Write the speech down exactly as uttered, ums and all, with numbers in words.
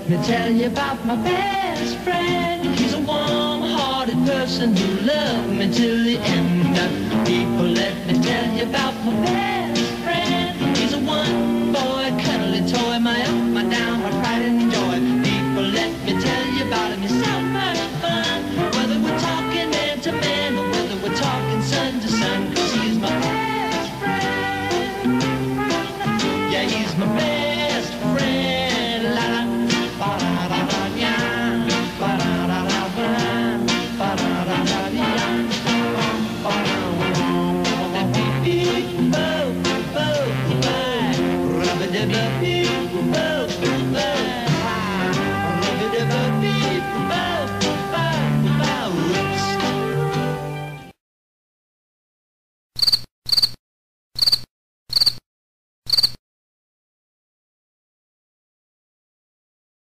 Let me tell you about my best friend. He's a warm-hearted person who loved me till the end. People, let me tell you about my best friend. He's a one